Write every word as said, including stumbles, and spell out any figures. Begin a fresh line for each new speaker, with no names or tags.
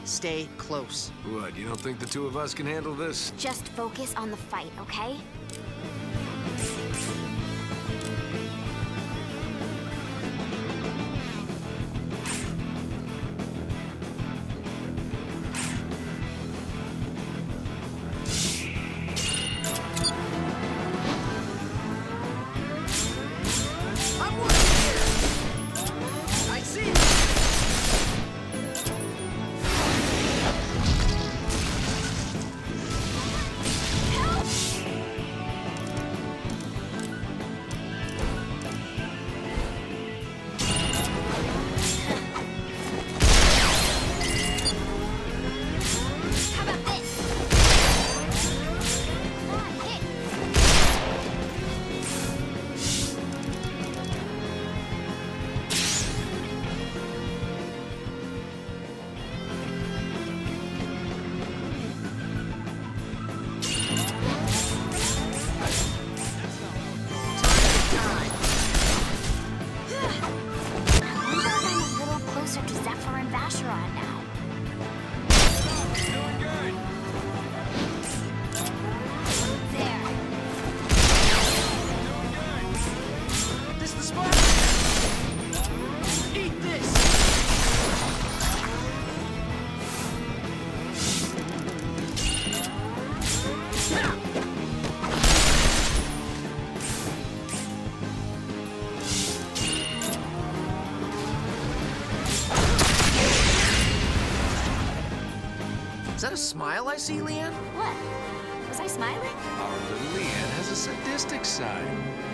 stay close.
What, you don't think the two of us can handle this?
Just focus on the fight, okay?
Is that a smile I see, Leanne?
What? Was I smiling?
Our little Leanne has a sadistic side.